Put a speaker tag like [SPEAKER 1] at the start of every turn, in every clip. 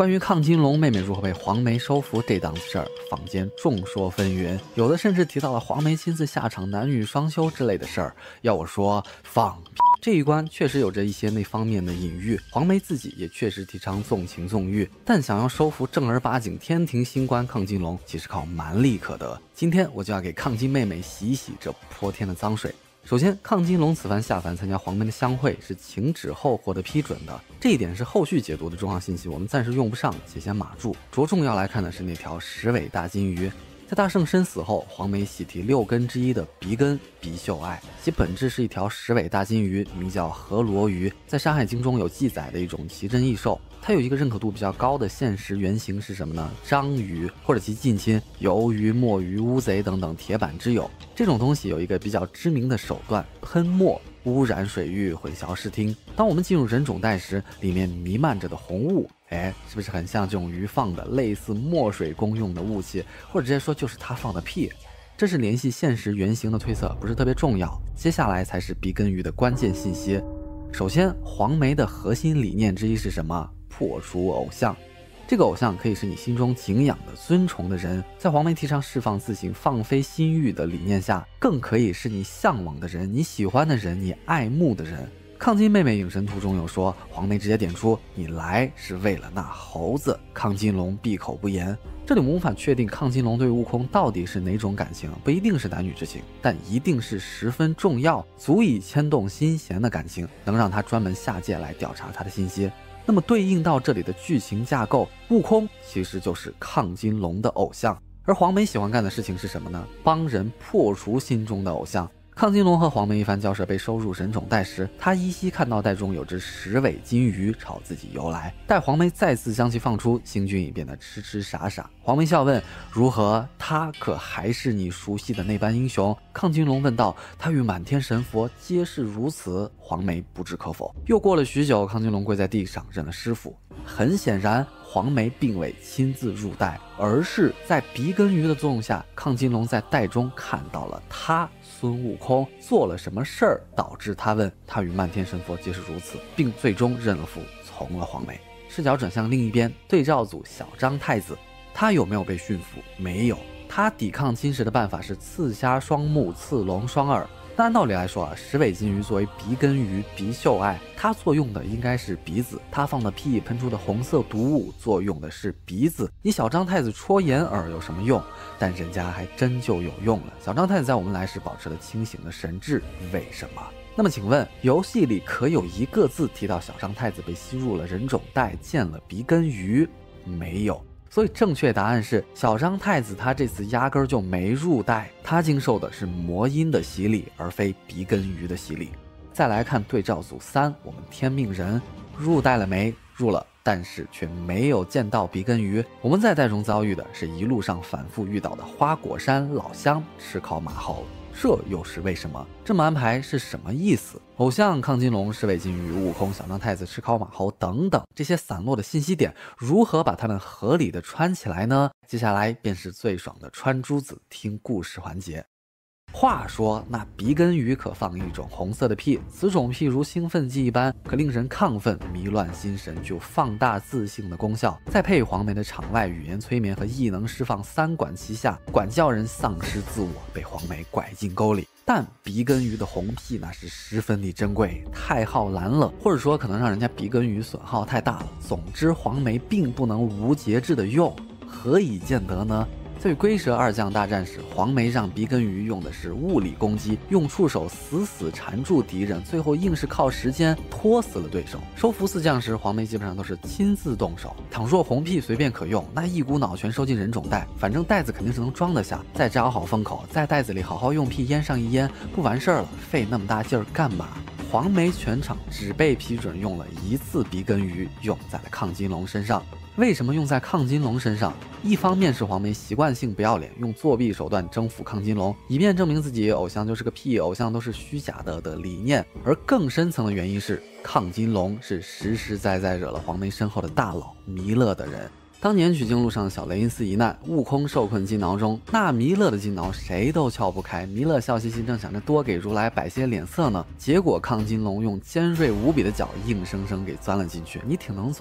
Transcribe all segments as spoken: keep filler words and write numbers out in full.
[SPEAKER 1] 关于亢金龙妹妹如何被黄梅收服这档子事儿，坊间众说纷纭，有的甚至提到了黄梅亲自下场男女双修之类的事儿。要我说，放屁！这一关确实有着一些那方面的隐喻，黄梅自己也确实提倡纵情纵欲，但想要收服正儿八经天庭星官亢金龙，其实靠蛮力可得。今天我就要给亢金妹妹洗一洗这泼天的脏水。首先，亢金龙此番下凡参加黄梅的相会是请旨后获得批准的，这一点是后续解读的重要信息，我们暂时用不上，且先码住。着重要来看的是那条十尾大金鱼。在大圣身死后，黄梅喜提六根之一的鼻根鼻秀爱，其本质是一条十尾大金鱼，名叫河罗鱼，在《山海经》中有记载的一种奇珍异兽。它有一个认可度比较高的现实原型是什么呢？章鱼或者其近亲鱿鱼、墨鱼、乌贼等等铁板之友。这种东西有一个比较知名的手段，喷墨污染水域，混淆视听。当我们进入人种带时，里面弥漫着的红雾，哎，是不是很像这种鱼放的类似墨水功用的雾气，或者直接说就是它放的屁？这是联系现实原型的推测，不是特别重要。接下来才是鼻根鱼的关键信息。首先，黄梅的核心理念之一是什么？破除偶像。这个偶像可以是你心中敬仰的尊崇的人，在黄梅提倡释放自性放飞心欲的理念下，更可以是你向往的人，你喜欢的人，你爱慕的人。亢金妹妹影神图中有说，黄梅直接点出你来是为了那猴子，亢金龙闭口不言。这里我们无法确定亢金龙对悟空到底是哪种感情，不一定是男女之情，但一定是十分重要，足以牵动心弦的感情，能让他专门下界来调查他的信息。那么对应到这里的剧情架构，悟空其实就是亢金龙的偶像，而黄梅喜欢干的事情是什么呢？帮人破除心中的偶像。亢金龙和黄梅一番交涉，被收入人种袋时，他依稀看到袋中有只十尾金鱼朝自己游来。待黄梅再次将其放出，星君已变得痴痴傻傻。黄梅笑问：如何？他可还是你熟悉的那般英雄？亢金龙问道：他与满天神佛皆是如此？黄梅不置可否。又过了许久，亢金龙跪在地上认了师傅。很显然，黄梅并未亲自入袋，而是在鼻根鱼的作用下，亢金龙在袋中看到了他孙悟空做了什么事儿，导致他问他与漫天神佛皆是如此，并最终认了父，从了黄梅。视角转向另一边，对照组小张太子，他有没有被驯服？没有。他抵抗侵蚀的办法是刺瞎双目，刺聋双耳。那按道理来说啊，十尾金鱼作为鼻根鱼，鼻秀爱，它作用的应该是鼻子，它放的屁喷出的红色毒物作用的是鼻子。你小张太子戳眼耳有什么用？但人家还真就有用了。小张太子在我们来时保持了清醒的神智，为什么？那么请问，游戏里可有一个字提到小张太子被吸入了人种袋，见了鼻根鱼？没有。所以正确答案是，小张太子他这次压根儿就没入袋，他经受的是魔音的洗礼，而非鼻根鱼的洗礼。再来看对照组三，我们天命人入袋了没？入了，但是却没有见到鼻根鱼。我们在袋中遭遇的是一路上反复遇到的花果山、老乡、吃烤马猴。这又是为什么？这么安排是什么意思？偶像亢金龙、十尾金鱼、悟空、小张太子、吃烤马猴等等这些散落的信息点，如何把它们合理的穿起来呢？接下来便是最爽的穿珠子听故事环节。话说那鼻根鱼可放一种红色的屁，此种屁如兴奋剂一般，可令人亢奋、迷乱心神，具有放大自信的功效。再配黄梅的场外语言催眠和异能释放三管齐下，管教人丧失自我，被黄梅拐进沟里。但鼻根鱼的红屁那是十分的珍贵，太耗蓝了，或者说可能让人家鼻根鱼损耗太大了。总之，黄梅并不能无节制的用，何以见得呢？在与龟蛇二将大战时，黄梅让鼻根鱼用的是物理攻击，用触手死死缠住敌人，最后硬是靠时间拖死了对手。收服四将时，黄梅基本上都是亲自动手。倘若红屁随便可用，那一股脑全收进人种袋，反正袋子肯定是能装得下，再扎好封口，在袋子里好好用屁腌上一腌，不完事儿了，费那么大劲儿干嘛？黄梅全场只被批准用了一次鼻根鱼，用在了亢金龙身上。为什么用在亢金龙身上？一方面是黄梅习惯性不要脸，用作弊手段征服亢金龙，以便证明自己偶像就是个屁，偶像都是虚假的的理念。而更深层的原因是，亢金龙是实实在在惹了黄梅身后的大佬弥勒的人。当年取经路上小雷音寺一难，悟空受困金牢中，那弥勒的金牢谁都撬不开。弥勒笑嘻嘻，正想着多给如来摆些脸色呢，结果亢金龙用尖锐无比的脚硬生生给钻了进去。你挺能钻啊，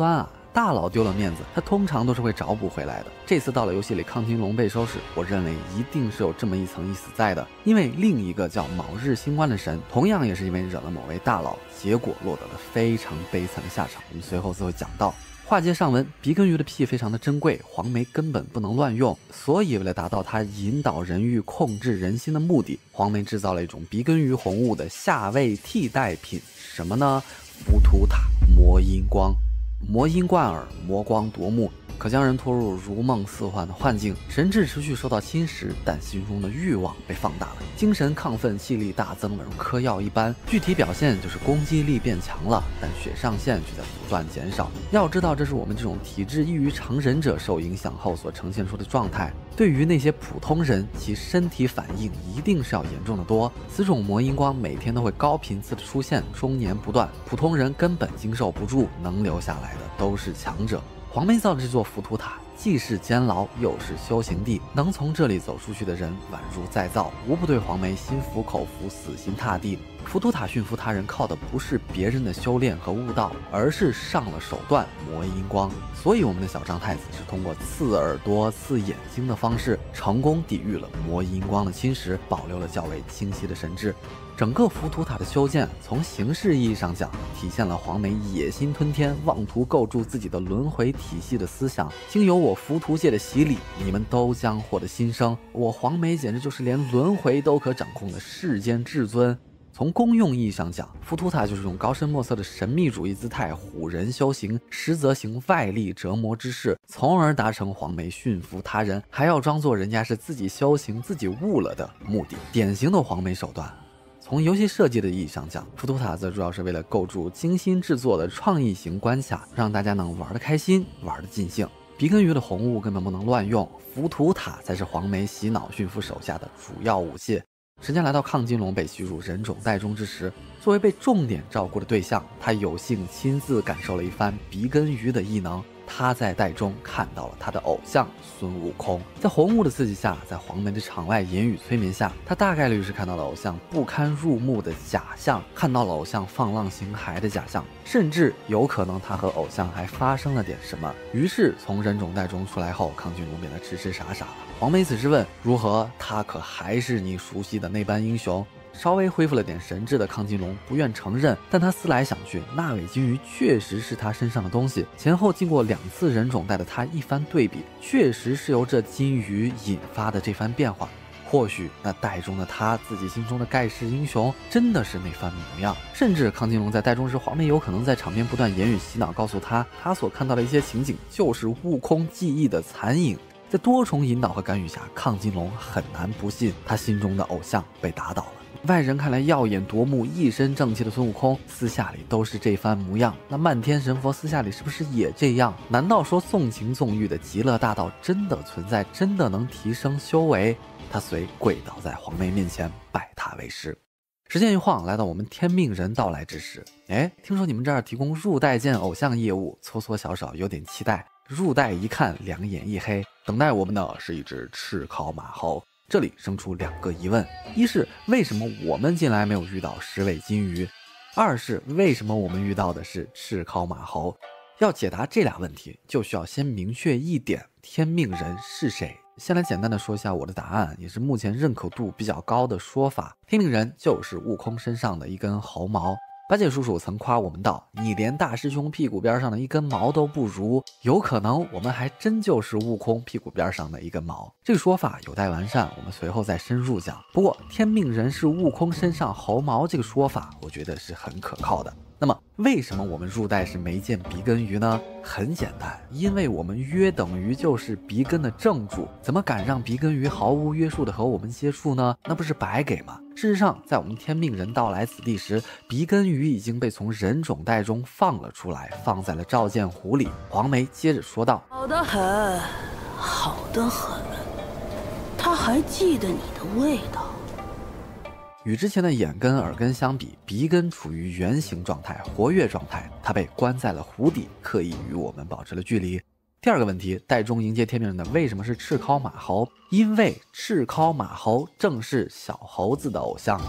[SPEAKER 1] 大佬丢了面子，他通常都是会找补回来的。这次到了游戏里，亢金龙被收拾，我认为一定是有这么一层意思在的，因为另一个叫卯日星官的神，同样也是因为惹了某位大佬，结果落得了非常悲惨的下场。我们随后就会讲到。话接上文，鼻根鱼的屁非常的珍贵，黄梅根本不能乱用，所以为了达到它引导人欲、控制人心的目的，黄梅制造了一种鼻根鱼红雾的下位替代品，什么呢？浮屠塔魔音光。魔音贯耳，魔光夺目，可将人拖入如梦似幻的幻境，神智持续受到侵蚀，但心中的欲望被放大了，精神亢奋，气力大增，如嗑药一般。具体表现就是攻击力变强了，但血上限却在不断减少。要知道，这是我们这种体质异于常人者受影响后所呈现出的状态。对于那些普通人，其身体反应一定是要严重的多。此种魔音光每天都会高频次的出现，终年不断，普通人根本经受不住，能留下来的都是强者。黄梅造的这座浮屠塔，既是监牢，又是修行地，能从这里走出去的人，宛如再造，无不对黄梅心服口服，死心塌地。浮屠塔驯服他人，靠的不是别人的修炼和悟道，而是上了手段魔音光。所以我们的小张太子是通过刺耳朵、刺眼睛的方式，成功抵御了魔音光的侵蚀，保留了较为清晰的神智。整个浮屠塔的修建，从形式意义上讲，体现了黄梅野心吞天、妄图构筑自己的轮回体系的思想。经由我浮屠界的洗礼，你们都将获得新生。我黄梅简直就是连轮回都可掌控的世间至尊。从功用意义上讲，浮屠塔就是用高深莫测的神秘主义姿态唬人修行，实则行外力折磨之事，从而达成黄梅驯服他人，还要装作人家是自己修行自己悟了的目的，典型的黄梅手段。从游戏设计的意义上讲，浮屠塔则主要是为了构筑精心制作的创意型关卡，让大家能玩得开心，玩得尽兴。鼻根鱼的红雾根本不能乱用，浮屠塔才是黄梅洗脑驯服手下的主要武器。时间来到亢金龙被吸入人种袋中之时，作为被重点照顾的对象，他有幸亲自感受了一番鼻根鱼的异能。他在袋中看到了他的偶像孙悟空，在红雾的刺激下，在黄梅的场外言语催眠下，他大概率是看到了偶像不堪入目的假象，看到了偶像放浪形骸的假象，甚至有可能他和偶像还发生了点什么。于是从人种袋中出来后，亢金龙变得痴痴傻傻了。黄梅此时问如何，他可还是你熟悉的那般英雄。稍微恢复了点神智的亢金龙不愿承认，但他思来想去，那尾金鱼确实是他身上的东西。前后经过两次人种袋的他一番对比，确实是由这金鱼引发的这番变化。或许那袋中的他，自己心中的盖世英雄，真的是那番模样。甚至亢金龙在袋中时，黄梅有可能在场边不断言语洗脑，告诉他他所看到的一些情景就是悟空记忆的残影。在多重引导和干预下，亢金龙很难不信他心中的偶像被打倒了。外人看来耀眼夺目、一身正气的孙悟空，私下里都是这番模样。那漫天神佛私下里是不是也这样？难道说纵情纵欲的极乐大道真的存在，真的能提升修为？他遂跪倒在黄梅面前，拜他为师。时间一晃，来到我们天命人到来之时。哎，听说你们这儿提供入袋见偶像业务，搓搓小手有点期待。入袋一看，两眼一黑，等待我们的是一只赤尻马猴。这里生出两个疑问：一是为什么我们近来没有遇到十尾金鱼？二是为什么我们遇到的是赤尻马猴？要解答这俩问题，就需要先明确一点：天命人是谁？先来简单的说一下我的答案，也是目前认可度比较高的说法。天命人就是悟空身上的一根猴毛。八戒叔叔曾夸我们道：“你连大师兄屁股边上的一根毛都不如。”有可能我们还真就是悟空屁股边上的一根毛。这个说法有待完善，我们随后再深入讲。不过天命人是悟空身上猴毛这个说法，我觉得是很可靠的。那么为什么我们入袋是没见鼻根鱼呢？很简单，因为我们约等于就是鼻根的正主，怎么敢让鼻根鱼毫无约束的和我们接触呢？那不是白给吗？事实上，在我们天命人到来此地时，鼻根鱼已经被从人种袋中放了出来，放在了照见湖里。黄梅接着说道：“
[SPEAKER 2] 好得很，好得很，他还记得你的味道。”
[SPEAKER 1] 与之前的眼根、耳根相比，鼻根处于圆形状态、活跃状态，它被关在了湖底，刻意与我们保持了距离。第二个问题，袋中迎接天命人的为什么是赤尻马猴？因为赤尻马猴正是小猴子的偶像。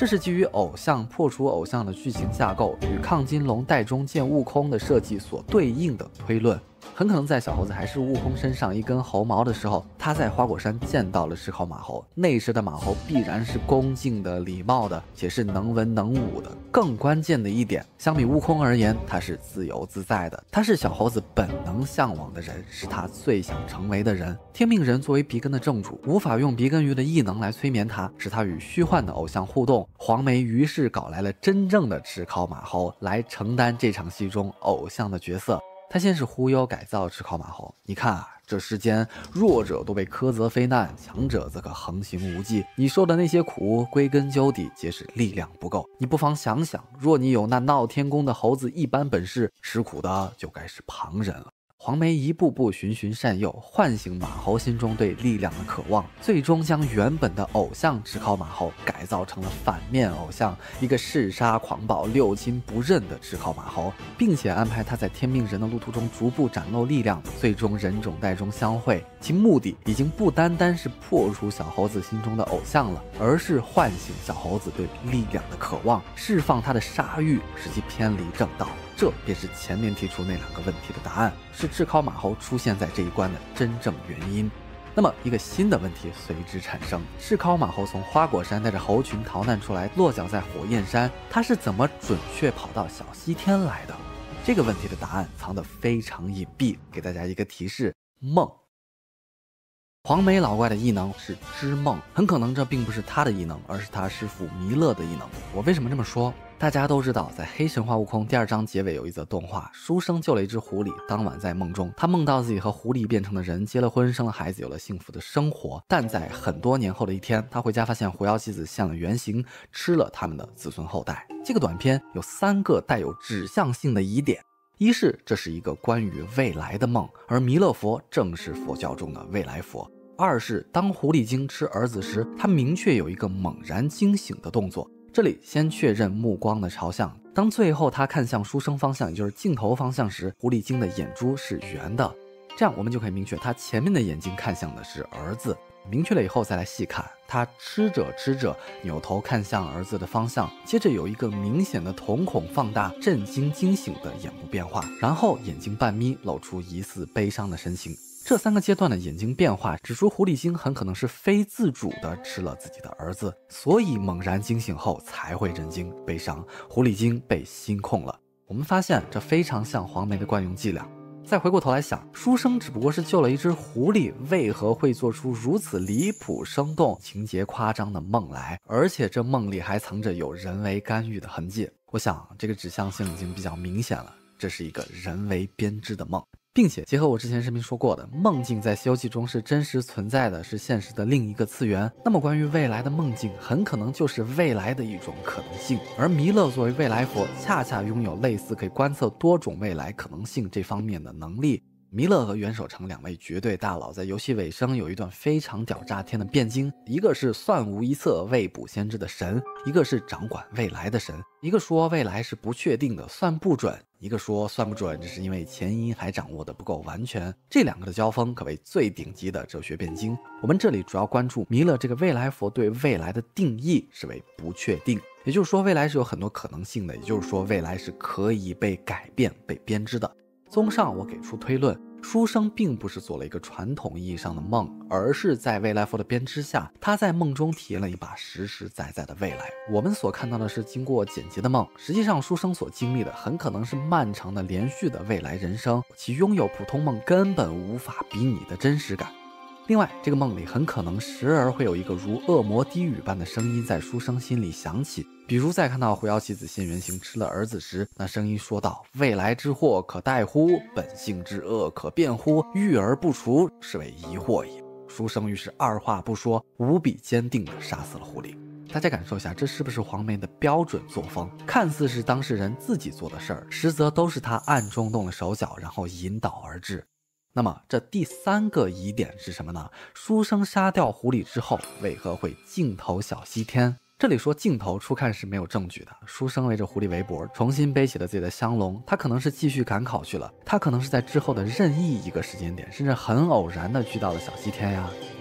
[SPEAKER 1] 这是基于偶像破除偶像的剧情架构与亢金龙袋中见悟空的设计所对应的推论。很可能在小猴子还是悟空身上一根猴毛的时候，他在花果山见到了赤尻马猴，那时的马猴必然是恭敬的、礼貌的，且是能文能武的。更关键的一点，相比悟空而言，他是自由自在的，他是小猴子本能向往的人，是他最想成为的人。天命人作为鼻根的正主，无法用鼻根鱼的异能来催眠他，使他与虚幻的偶像互动。黄梅于是搞来了真正的赤尻马猴来承担这场戏中偶像的角色。他先是忽悠改造赤尻马猴，你看啊，这世间弱者都被苛责非难，强者则可横行无忌。你受的那些苦，归根究底皆是力量不够。你不妨想想，若你有那闹天宫的猴子一般本事，吃苦的就该是旁人了。黄梅一步步循循善诱，唤醒马猴心中对力量的渴望，最终将原本的偶像赤尻马猴改造成了反面偶像，一个嗜杀狂暴、六亲不认的赤尻马猴，并且安排他在天命人的路途中逐步展露力量，最终人种袋中相会。其目的已经不单单是破除小猴子心中的偶像了，而是唤醒小猴子对力量的渴望，释放他的杀欲，使其偏离正道。这便是前面提出那两个问题的答案，是赤尻马猴出现在这一关的真正原因。那么一个新的问题随之产生，赤尻马猴从花果山带着猴群逃难出来，落脚在火焰山，他是怎么准确跑到小西天来的？这个问题的答案藏得非常隐蔽，给大家一个提示：梦。黄眉老怪的异能是知梦，很可能这并不是他的异能，而是他师父弥勒的异能。我为什么这么说？大家都知道，在黑神话悟空第二章结尾有一则动画，书生救了一只狐狸，当晚在梦中，他梦到自己和狐狸变成了人，结了婚，生了孩子，有了幸福的生活。但在很多年后的一天，他回家发现狐妖妻子现了原形，吃了他们的子孙后代。这个短片有三个带有指向性的疑点。一是这是一个关于未来的梦，而弥勒佛正是佛教中的未来佛。二是当狐狸精吃儿子时，他明确有一个猛然惊醒的动作，这里先确认目光的朝向，当最后他看向书生方向，也就是镜头方向时，狐狸精的眼珠是圆的，这样我们就可以明确他前面的眼睛看向的是儿子。明确了以后再来细看，他吃着吃着扭头看向儿子的方向，接着有一个明显的瞳孔放大、震惊惊醒的眼部变化，然后眼睛半眯，露出疑似悲伤的神情。这三个阶段的眼睛变化指出狐狸精很可能是非自主地吃了自己的儿子，所以猛然惊醒后才会震惊悲伤，狐狸精被心控了。我们发现这非常像黄梅的惯用伎俩。再回过头来想，书生只不过是救了一只狐狸，为何会做出如此离谱、生动、情节夸张的梦来？而且这梦里还藏着有人为干预的痕迹。我想这个指向性已经比较明显了，这是一个人为编织的梦，并且结合我之前视频说过的，梦境在《西游记》中是真实存在的，是现实的另一个次元。那么关于未来的梦境，很可能就是未来的一种可能性。而弥勒作为未来佛，恰恰拥有类似可以观测多种未来可能性这方面的能力。弥勒和袁守诚两位绝对大佬在游戏尾声有一段非常屌炸天的辩经，一个是算无一策、未卜先知的神，一个是掌管未来的神。一个说未来是不确定的，算不准；一个说算不准，这是因为前因还掌握的不够完全。这两个的交锋可谓最顶级的哲学辩经。我们这里主要关注弥勒这个未来佛对未来的定义是为不确定，也就是说未来是有很多可能性的，也就是说未来是可以被改变、被编织的。综上，我给出推论，书生并不是做了一个传统意义上的梦，而是在未来佛的编织下，他在梦中体验了一把实实在在的未来。我们所看到的是经过剪辑的梦，实际上书生所经历的很可能是漫长的连续的未来人生，其拥有普通梦根本无法比拟的真实感。另外，这个梦里很可能时而会有一个如恶魔低语般的声音在书生心里响起，比如在看到狐妖妻子现原形吃了儿子时，那声音说道：未来之祸可待乎？本性之恶可辩乎？欲而不除，是为疑惑也。书生于是二话不说，无比坚定地杀死了狐狸。大家感受一下，这是不是黄梅的标准作风？看似是当事人自己做的事儿，实则都是他暗中动了手脚，然后引导而至。那么这第三个疑点是什么呢？书生杀掉狐狸之后，为何会镜头小西天？这里说镜头初看是没有证据的，书生围着狐狸围脖，重新背起了自己的香笼，他可能是继续赶考去了，他可能是在之后的任意一个时间点，甚至很偶然的去到了小西天呀。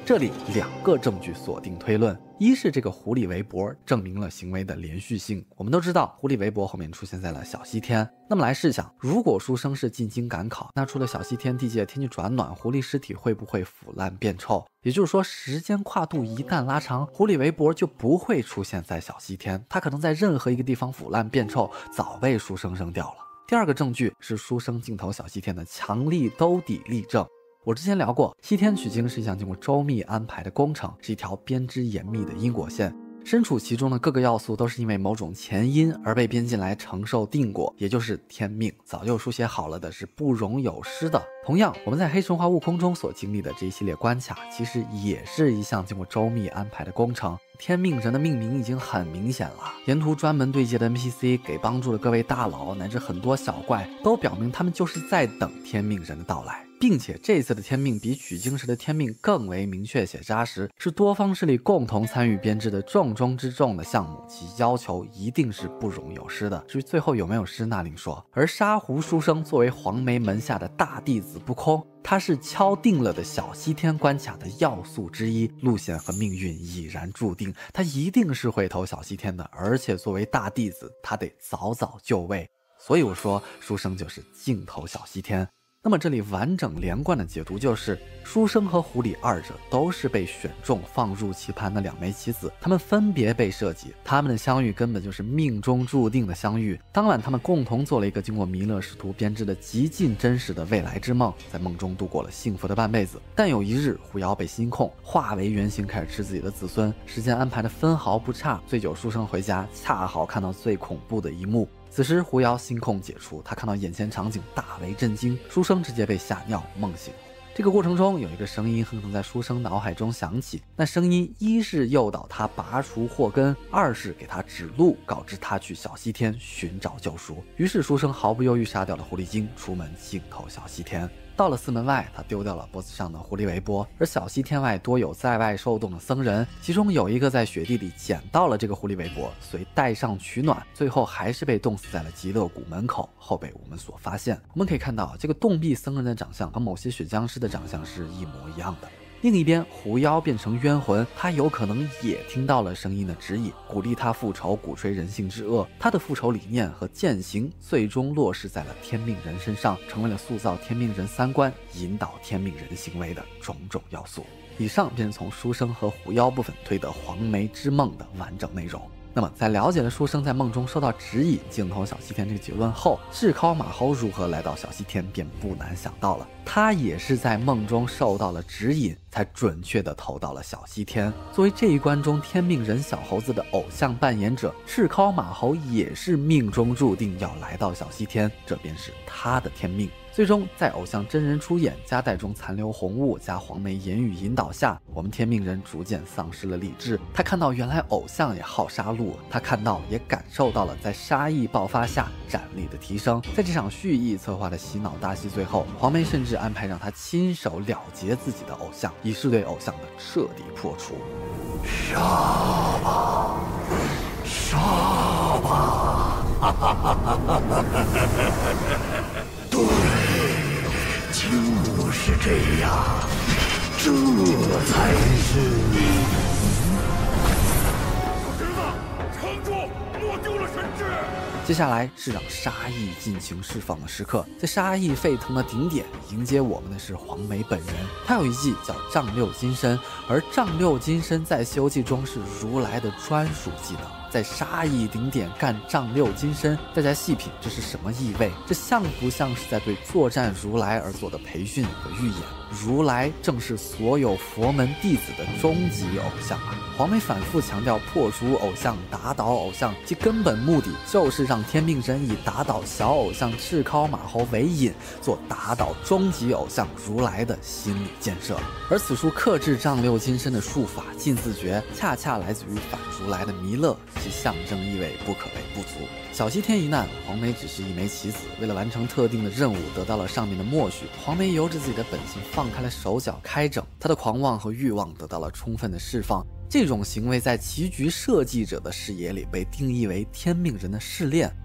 [SPEAKER 1] 这里两个证据锁定推论，一是这个狐狸围脖证明了行为的连续性。我们都知道狐狸围脖后面出现在了小西天，那么来试想，如果书生是进京赶考，那除了小西天地界天气转暖，狐狸尸体会不会腐烂变臭？也就是说，时间跨度一旦拉长，狐狸围脖就不会出现在小西天，它可能在任何一个地方腐烂变臭，早被书生扔掉了。第二个证据是书生镜头小西天的强力兜底例证。我之前聊过，西天取经是一项经过周密安排的工程，是一条编织严密的因果线，身处其中的各个要素都是因为某种前因而被编进来承受定果，也就是天命，早就书写好了的，是不容有失的。同样，我们在黑神话悟空中所经历的这一系列关卡，其实也是一项经过周密安排的工程。天命人的命名已经很明显了，沿途专门对接的 N P C 给帮助的各位大佬乃至很多小怪，都表明他们就是在等天命人的到来，并且这次的天命比取经时的天命更为明确且扎实，是多方势力共同参与编制的重中之重的项目，其要求一定是不容有失的。至于最后有没有失，那另说。而沙湖书生作为黄梅门下的大弟子不空，他是敲定了的小西天关卡的要素之一，路线和命运已然注定，他一定是会投小西天的，而且作为大弟子，他得早早就位。所以我说，书生就是竞投小西天。那么这里完整连贯的解读就是，书生和狐狸二者都是被选中放入棋盘的两枚棋子，他们分别被设计，他们的相遇根本就是命中注定的相遇。当晚他们共同做了一个经过弥勒师徒编织的极尽真实的未来之梦，在梦中度过了幸福的半辈子。但有一日，狐妖被心控，化为原形开始吃自己的子孙，时间安排的分毫不差。醉酒书生回家，恰好看到最恐怖的一幕。此时狐妖心控解除，他看到眼前场景大为震惊，书生直接被吓尿梦醒。这个过程中有一个声音哼哼在书生脑海中响起，那声音一是诱导他拔除祸根，二是给他指路，告知他去小西天寻找救赎。于是书生毫不犹豫杀掉了狐狸精，出门竞投小西天。到了寺门外，他丢掉了脖子上的狐狸围脖，而小西天外多有在外受冻的僧人，其中有一个在雪地里捡到了这个狐狸围脖，遂带上取暖，最后还是被冻死在了极乐谷门口，后被我们所发现。我们可以看到，这个冻毙僧人的长相和某些血僵尸的长相是一模一样的。另一边，狐妖变成冤魂，他有可能也听到了声音的指引，鼓励他复仇，鼓吹人性之恶。他的复仇理念和践行最终落实在了天命人身上，成为了塑造天命人三观、引导天命人行为的种种要素。以上便是从书生和狐妖部分推得黄梅之梦的完整内容。那么在了解了书生在梦中受到指引竞投小西天这个结论后，赤尻马猴如何来到小西天便不难想到了，他也是在梦中受到了指引，才准确的投到了小西天。作为这一关中天命人小猴子的偶像扮演者，赤尻马猴也是命中注定要来到小西天，这便是他的天命。最终在偶像真人出演、夹带中残留红雾加黄梅言语引导下，我们天命人逐渐丧失了理智。他看到原来偶像也好杀戮，他看到也感受到了在杀意爆发下战力的提升。在这场蓄意策划的洗脑大戏最后，黄梅甚至安排让他亲手了结自己的偶像，以示对偶像的彻底破除。
[SPEAKER 3] 杀吧，杀吧！哈哈哈哈哈！对，就是这样，这才是你。小侄子，撑住，莫丢了神智！
[SPEAKER 1] 接下来是让杀意尽情释放的时刻，在杀意沸腾的顶点，迎接我们的是黄梅本人。他有一技叫丈六金身，而丈六金身在《西游记》中是如来的专属技能。在杀意顶点干丈六金身，大家细品这是什么意味？这像不像是在对作战如来而做的培训和预演？如来正是所有佛门弟子的终极偶像啊！黄梅反复强调破除偶像、打倒偶像，其根本目的就是让天命人以打倒小偶像赤尻马猴为引，做打倒终极偶像如来的心理建设。而此处克制丈六金身的术法尽自觉，恰恰来自于反如来的弥勒，其象征意味不可谓不足。小西天一难，黄梅只是一枚棋子，为了完成特定的任务，得到了上面的默许。黄梅由着自己的本性放开了手脚开整，他的狂妄和欲望得到了充分的释放。这种行为在棋局设计者的视野里被定义为天命人的试炼，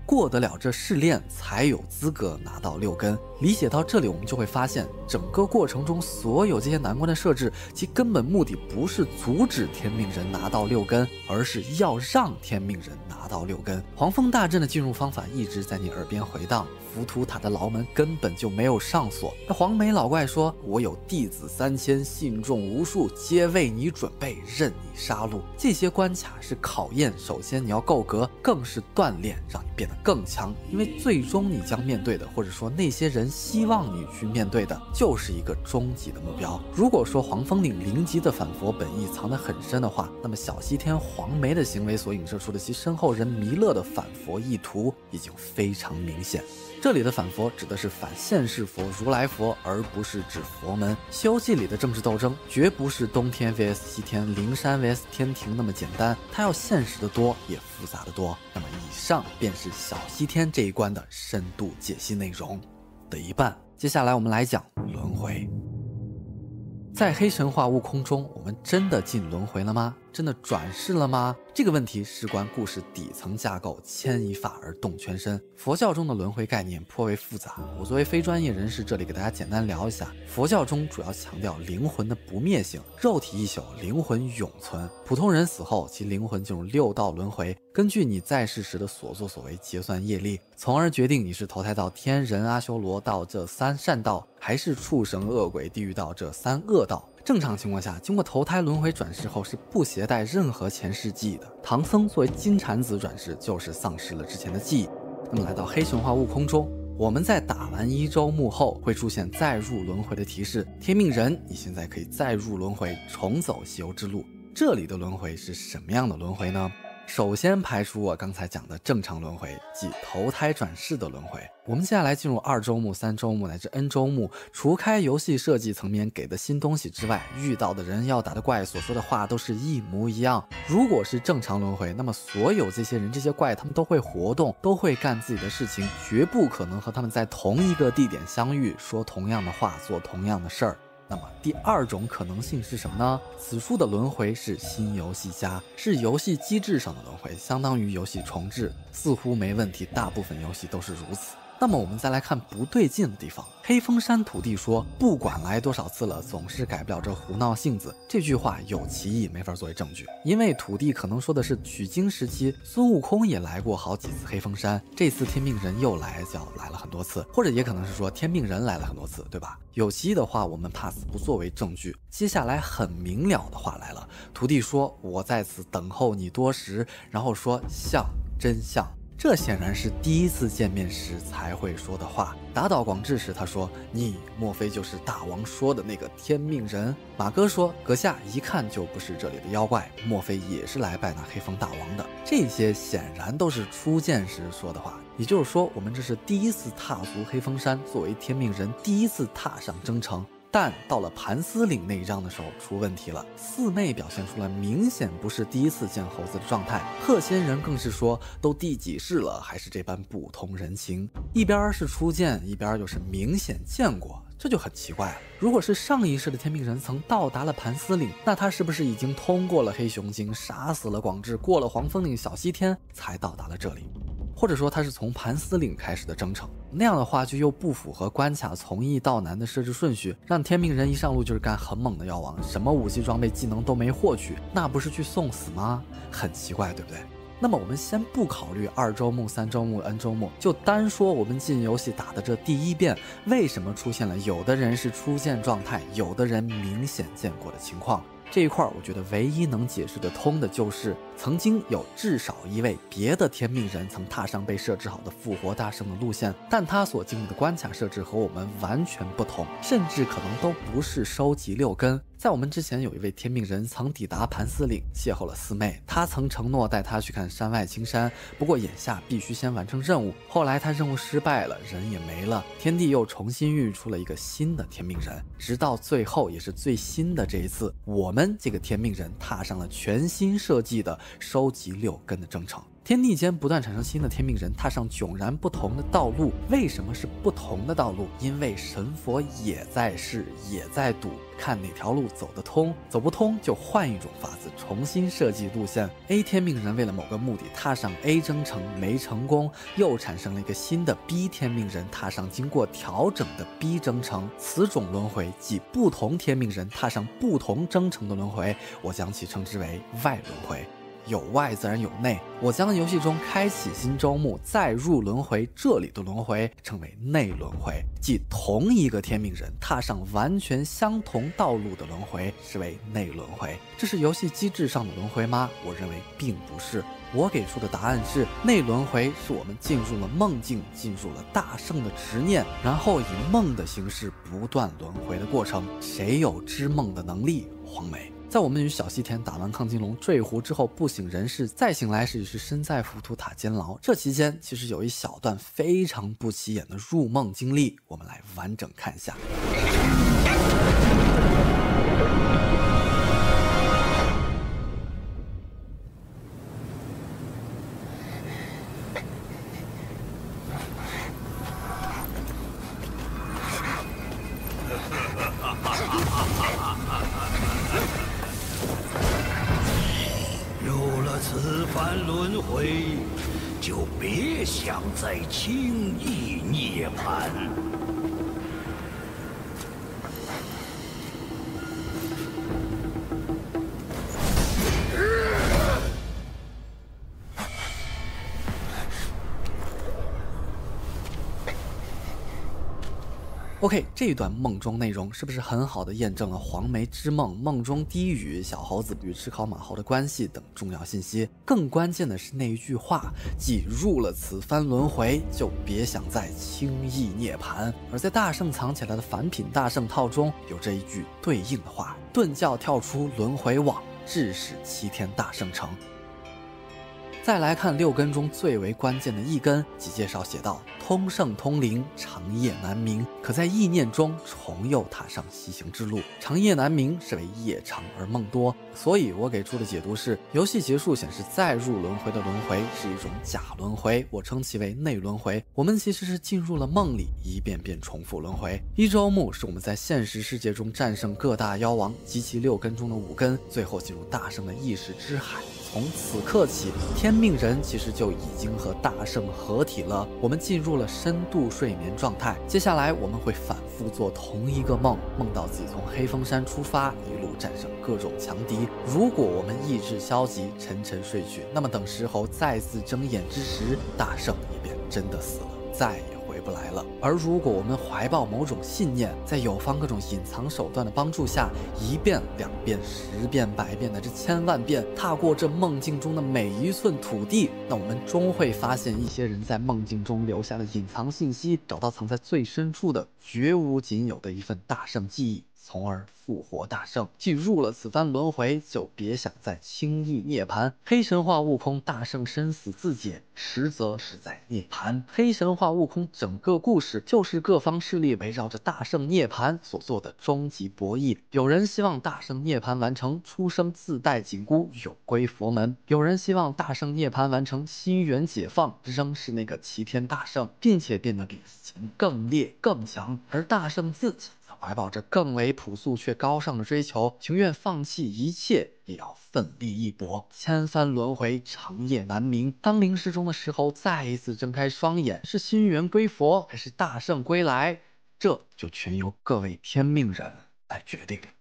[SPEAKER 1] 过得了这试炼才有资格拿到六根。理解到这里，我们就会发现整个过程中所有这些难关的设置，其根本目的不是阻止天命人拿到六根，而是要让天命人拿到六根。黄风大阵的进入方法一直在你耳边回荡，浮屠塔的牢门根本就没有上锁。那黄眉老怪说，我有弟子三千，信众无数，皆为你准备，任你杀戮。这些关卡是考验，首先你要够格，更是锻炼，让你变得更强。因为最终你将面对的，或者说那些人希望你去面对的，就是一个终极的目标。如果说黄风岭灵级的反佛本意藏得很深的话，那么小西天黄眉的行为所影射出的其身后人弥勒的反佛意图已经非常明显。这里的反佛指的是反现世佛、如来佛，而不是指佛门。《西游记》里的政治斗争绝不是东天 V S 西天、灵山 V S 天庭那么简单，它要现实的多，也复杂的多。那么以上便是小西天这一关的深度解析内容的一半。接下来我们来讲轮回。在黑神话悟空中，我们真的进轮回了吗？真的转世了吗？这个问题事关故事底层架构，牵一发而动全身。佛教中的轮回概念颇为复杂，我作为非专业人士，这里给大家简单聊一下。佛教中主要强调灵魂的不灭性，肉体一宿，灵魂永存。普通人死后，其灵魂进入六道轮回，根据你在世时的所作所为结算业力，从而决定你是投胎到天人阿修罗道这三善道，还是畜生恶鬼地狱道这三恶道。正常情况下，经过投胎轮回转世后是不携带任何前世记忆的。唐僧作为金蝉子转世，就是丧失了之前的记忆。那么来到黑神话悟空中，我们在打完一周目后会出现再入轮回的提示，天命人你现在可以再入轮回，重走西游之路。这里的轮回是什么样的轮回呢？首先排除我刚才讲的正常轮回，即投胎转世的轮回。我们接下来进入二周目、三周目乃至 N 周目，除开游戏设计层面给的新东西之外，遇到的人、要打的怪所说的话都是一模一样。如果是正常轮回，那么所有这些人、这些怪，他们都会活动，都会干自己的事情，绝不可能和他们在同一个地点相遇，说同样的话，做同样的事儿。那么第二种可能性是什么呢？此处的轮回是新游戏加，是游戏机制上的轮回，相当于游戏重置，似乎没问题，大部分游戏都是如此。那么我们再来看不对劲的地方。黑风山土地说，不管来多少次了，总是改不了这胡闹性子。这句话有歧义，没法作为证据，因为土地可能说的是取经时期，孙悟空也来过好几次黑风山，这次天命人又来，就来了很多次，或者也可能是说天命人来了很多次，对吧？有歧义的话我们 pass 不作为证据。接下来很明了的话来了，土地说，我在此等候你多时，然后说像，真像。这显然是第一次见面时才会说的话。打倒广志时他说，你莫非就是大王说的那个天命人？马哥说，阁下一看就不是这里的妖怪，莫非也是来拜那黑风大王的？这些显然都是初见时说的话，也就是说我们这是第一次踏足黑风山，作为天命人第一次踏上征程。但到了盘丝岭那一章的时候出问题了，四妹表现出了明显不是第一次见猴子的状态，鹤仙人更是说都第几世了还是这般不通人情，一边是初见，一边又是明显见过，这就很奇怪了。如果是上一世的天命人曾到达了盘丝岭，那他是不是已经通过了黑熊精，杀死了广志，过了黄风岭小西天才到达了这里？或者说他是从盘丝岭开始的征程，那样的话就又不符合关卡从易到难的设置顺序，让天命人一上路就是干很猛的妖王，什么武器装备技能都没获取，那不是去送死吗？很奇怪，对不对？那么我们先不考虑二周目、三周目、N 周目，就单说我们进游戏打的这第一遍，为什么出现了有的人是初见状态，有的人明显见过的情况？这一块我觉得唯一能解释得通的就是曾经有至少一位别的天命人曾踏上被设置好的复活大圣的路线，但他所经历的关卡设置和我们完全不同，甚至可能都不是收集六根。在我们之前有一位天命人曾抵达盘丝岭，邂逅了四妹，他曾承诺带他去看山外青山，不过眼下必须先完成任务。后来他任务失败了，人也没了，天帝又重新孕育出了一个新的天命人，直到最后也是最新的这一次，我们这个天命人踏上了全新设计的收集六根的征程。 天地间不断产生新的天命人，踏上迥然不同的道路。为什么是不同的道路？因为神佛也在试，也在赌，看哪条路走得通，走不通就换一种法子，重新设计路线。A 天命人为了某个目的踏上 A 征程没成功，又产生了一个新的 B 天命人踏上经过调整的 B 征程。此种轮回即不同天命人踏上不同征程的轮回，我将其称之为外轮回。有外自然有内，我将游戏中开启新周目再入轮回这里的轮回称为内轮回，即同一个天命人踏上完全相同道路的轮回是为内轮回。这是游戏机制上的轮回吗？我认为并不是。我给出的答案是，内轮回是我们进入了梦境，进入了大圣的执念，然后以梦的形式不断轮回的过程。谁有知梦的能力？黄梅。在我们与小西田打完亢金龙坠湖之后不省人事，再醒来时已是身在浮屠塔监牢。这期间其实有一小段非常不起眼的入梦经历，我们来完整看一下。
[SPEAKER 3] 此番轮回，就别想再轻易涅槃。
[SPEAKER 1] OK， 这一段梦中内容是不是很好的验证了黄梅之梦、梦中低语、小猴子与赤考马猴的关系等重要信息？更关键的是那一句话，即入了此番轮回，就别想再轻易涅槃。而在大圣藏起来的凡品大圣套中，有这一句对应的话：顿教跳出轮回网，致使齐天大圣成。再来看六根中最为关键的一根，即介绍写道：通圣通灵，长夜难明，可在意念中重又踏上西行之路。长夜难明是为夜长而梦多，所以我给出的解读是，游戏结束显示再入轮回的轮回是一种假轮回，我称其为内轮回。我们其实是进入了梦里，一遍遍重复轮回。一周目是我们在现实世界中战胜各大妖王及其六根中的五根，最后进入大圣的意识之海。从此刻起，天命人其实就已经和大圣合体了，我们进入了深度睡眠状态。接下来我们会反复做同一个梦，梦到自己从黑风山出发，一路战胜各种强敌。如果我们意志消极，沉沉睡去，那么等石猴再次睁眼之时，大圣也便真的死了，再也回不来了。而如果我们怀抱某种信念，在友方各种隐藏手段的帮助下，一遍两遍十遍百遍乃至千万遍踏过这梦境中的每一寸土地，那我们终会发现一些人在梦境中留下的隐藏信息，找到藏在最深处的绝无仅有的一份大圣记忆，从而复活大圣。既入了此番轮回，就别想再轻易涅槃。黑神话悟空大圣生死自解，实则是在涅槃。黑神话悟空整个故事就是各方势力围绕着大圣涅槃所做的终极博弈。有人希望大圣涅槃完成，出生自带紧箍，有归佛门；有人希望大圣涅槃完成，心源解放，仍是那个齐天大圣，并且变得比此前更烈更强。而大圣自己怀抱着更为朴素却高尚的追求，情愿放弃一切，也要奋力一搏。千番轮回，长夜难明。当灵石中的石猴再一次睁开双眼，是心源归佛，还是大圣归来？这就全由各位天命人来决定。